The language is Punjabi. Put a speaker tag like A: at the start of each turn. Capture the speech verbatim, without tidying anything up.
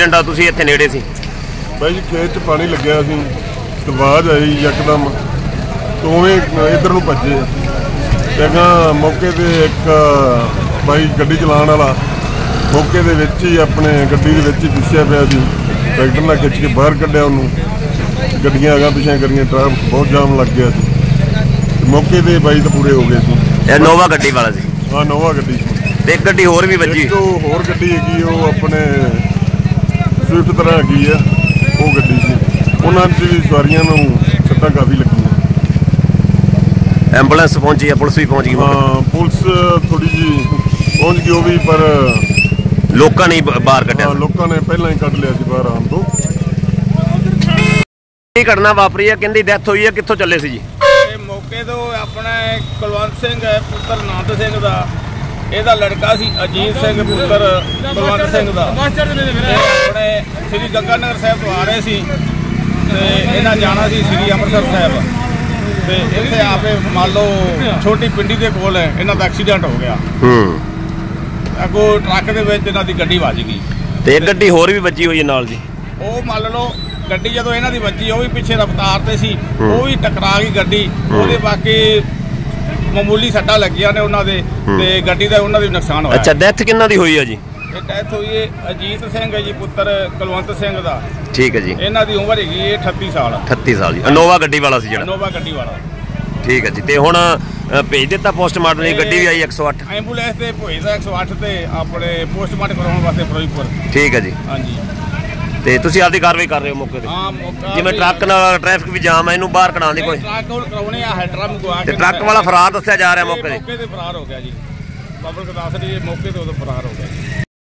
A: ਐਕਸੀਡੈਂਟ ਆ? ਤੁਸੀਂ ਇੱਥੇ ਨੇੜੇ ਸੀ
B: ਬਾਈ ਜੀ, ਖੇਤ 'ਚ ਪਾਣੀ ਲੱਗਿਆ ਸੀ, ਆਵਾਜ਼ ਆਈ ਯਕਦਮ, ਦੋਵੇਂ ਇੱਧਰ ਨੂੰ ਭੱਜੇ। ਜਗ੍ਹਾ ਮੌਕੇ 'ਤੇ ਇੱਕ ਬਾਈ ਗੱਡੀ ਚਲਾਉਣ ਵਾਲਾ ਮੌਕੇ ਦੇ ਵਿੱਚ ਹੀ ਆਪਣੇ ਗੱਡੀ ਦੇ ਵਿੱਚ ਹੀ ਪਿੱਛੇ ਪਿਆ ਸੀ, ਟਰੈਕਟਰ ਨਾਲ ਖਿੱਚ ਕੇ ਬਾਹਰ ਕੱਢਿਆ ਉਹਨੂੰ। ਗੱਡੀਆਂ ਅਗਾਂ ਪਿੱਛੇ ਕਰੀਆਂ, ਟ੍ਰੈਫਿਕ ਬਹੁਤ ਜਾਮ ਲੱਗ ਗਿਆ ਸੀ। ਮੌਕੇ 'ਤੇ ਬਾਈ ਤਾਂ ਪੂਰੇ ਹੋ ਗਏ ਸੀ।
A: ਇਹ ਨੋਵਾ ਗੱਡੀ ਵਾਲਾ ਸੀ?
B: ਹਾਂ, ਨੋਵਾ ਗੱਡੀ ਸੀ।
A: ਤੇ ਇੱਕ ਗੱਡੀ ਹੋਰ ਵੀ ਵੱਜੀ?
B: ਇੱਕ ਹੋਰ ਗੱਡੀ ਹੈਗੀ, ਉਹ ਆਪਣੇ ਸਵਿਫਟ ਤਰ੍ਹਾਂ ਹੈਗੀ ਆ, ਉਹ ਗੱਡੀ ਸੀ। ਉਹਨਾਂ 'ਚ ਵੀ ਸਵਾਰੀਆਂ ਨੂੰ ਸੱਟਾਂ ਕਾਫੀ ਲੱਗੀਆਂ।
A: ਐਂਬੂਲੈਂਸ ਪਹੁੰਚੀ ਆ? ਪੁਲਿਸ ਵੀ ਪਹੁੰਚ ਗਈ?
B: ਹਾਂ, ਪੁਲਿਸ ਥੋੜੀ ਜਿਹੀ ਪਹੁੰਚ ਗਈ, ਉਹ ਵੀ, ਪਰ
A: ਲੋਕਾਂ ਨੇ ਬਾਹਰ ਕੱਢਿਆ?
B: ਲੋਕਾਂ ਨੇ ਪਹਿਲਾਂ ਹੀ ਕੱਢ ਲਿਆ ਸੀ ਬਾਹਰ ਆਉਣ ਤੋਂ।
A: ਕੀ ਘਟਨਾ ਵਾਪਰੀ ਹੈ? ਕਹਿੰਦੀ ਡੈਥ ਹੋਈ ਹੈ, ਕਿੱਥੋਂ ਚੱਲੇ ਸੀ ਜੀ?
C: ਇਹ ਮੌਕੇ ਤੋਂ ਆਪਣਾ ਕੁਲਵੰਤ ਸਿੰਘ ਹੈ, ਪੁੱਤਰ ਆਨੰਦ ਸਿੰਘ ਦਾ। ਇਹਦਾ ਲੜਕਾ ਸੀ ਅਜੀਤ ਸਿੰਘ, ਪੁੱਤਰ ਕੁਲਵੰਤ ਸਿੰਘ ਦਾ। ਆਪਣੇ ਸ੍ਰੀ ਗੰਗਾਨਗਰ ਸਾਹਿਬ ਤੋਂ ਆ ਰਹੇ ਸੀ ਤੇ ਇਹਨਾਂ ਜਾਣਾ ਸੀ ਸ੍ਰੀ ਅੰਮ੍ਰਿਤਸਰ ਸਾਹਿਬ। ਤੇ ਇੱਥੇ ਆਪੇ ਮੰਨ ਲਓ ਛੋਟੀ ਪਿੰਡੀ ਦੇ ਕੋਲ ਇਹਨਾਂ ਦਾ ਐਕਸੀਡੈਂਟ ਹੋ ਗਿਆ।
A: ਹੂੰ। ਅੱਗੋਂ
C: ਟਰੱਕ ਦੇ ਵਿੱਚ ਇਹਨਾਂ ਦੀ ਗੱਡੀ ਵੱਜ ਗਈ।
A: ਤੇ ਇੱਕ ਗੱਡੀ ਹੋਰ ਵੀ ਵੱਜੀ ਹੋਈ ਹੈ ਨਾਲ ਜੀ?
C: ਉਹ ਮੰਨ ਲਓ ਗੱਡੀ ਜਦੋਂ ਇਹਨਾਂ ਦੀ ਵੱਜੀ, ਉਹ ਵੀ ਪਿੱਛੇ ਰਫ਼ਤਾਰ ਤੇ ਸੀ, ਉਹ ਵੀ ਟਕਰਾ ਗਈ ਗੱਡੀ। ਉਹਦੇ ਬਾਕੀ ਮਾਮੂਲੀ ਸੱਟਾਂ ਲੱਗੀਆਂ ਨੇ ਉਹਨਾਂ ਦੇ, ਤੇ ਗੱਡੀ ਦਾ ਉਹਨਾਂ ਦੀ ਨੁਕਸਾਨ ਹੋਇਆ।
A: ਅੱਛਾ, ਡੈਥ ਕਿੰਨਾਂ ਦੀ ਹੋਈ ਹੈ ਜੀ?
C: ਇਹ ਡੈਥ ਹੋਈ ਹੈ ਅਜੀਤ ਸਿੰਘ ਹੈ ਜੀ, ਪੁੱਤਰ ਕੁਲਵੰਤ ਸਿੰਘ ਦਾ।
A: ਠੀਕ ਹੈ ਜੀ।
C: ਇਹਨਾਂ ਦੀ ਉਮਰ ਹੈਗੀ ਹੈ ਅਠੱਤੀ ਸਾਲ।
A: ਅਠੱਤੀ ਸਾਲ ਜੀ। ਇਨੋਵਾ ਗੱਡੀ ਵਾਲਾ ਸੀ ਜਿਹੜਾ?
C: ਇਨੋਵਾ ਗੱਡੀ ਵਾਲਾ।
A: ਠੀਕ ਹੈ ਜੀ। ਤੇ ਹੁਣ ਭੇਜ ਦਿੱਤਾ ਪੋਸਟਮਾਰਟਮ ਲਈ? ਗੱਡੀ ਵੀ ਆਈ ਇੱਕ ਸੌ ਅੱਠ?
C: ਐਂਬੂਲੈਂਸ ਤੇ ਭੇਜਦਾ ਇੱਕ ਸੌ ਅੱਠ ਤੇ ਆਪਣੇ ਪੋਸਟਮਾਰਟਮ ਕਰਾਉਣ ਵਾਸਤੇ ਫਿਰੋਜ਼ਪੁਰ।
A: ਠੀਕ ਹੈ ਜੀ।
C: ਹਾਂਜੀ।
A: ਤੇ ਤੁਸੀਂ ਆਪਦੀ ਕਾਰਵਾਈ ਕਰ ਰਹੇ ਹੋ ਮੌਕੇ ਤੇ?
C: ਹਾਂ, ਮੌਕਾ
A: ਜਿਵੇਂ ਟਰੱਕ ਨਾਲ ਟ੍ਰੈਫਿਕ ਵੀ ਜਾਮ ਹੈ, ਇਹਨੂੰ ਬਾਹਰ ਕਢਾਉਣ ਦੀ ਕੋਈ?
C: ਟਰੱਕ ਉਹ ਕਰਾਉਣੇ ਆ, ਹੈਡਰਾ ਮੰਗਵਾ ਕੇ।
A: ਤੇ ਟਰੱਕ ਵਾਲਾ ਫਰਾਰ ਦੱਸਿਆ ਜਾ ਰਿਹਾ ਮੌਕੇ ਤੇ?
C: ਮੌਕੇ ਤੇ ਫਰਾਰ ਹੋ ਗਿਆ ਜੀ। ਪਬਲਿਕ ਦੱਸ ਰਹੀ ਹੈ ਮੌਕੇ ਤੇ ਉਦੋਂ ਫਰਾਰ ਹੋ ਗਿਆ ਜੀ।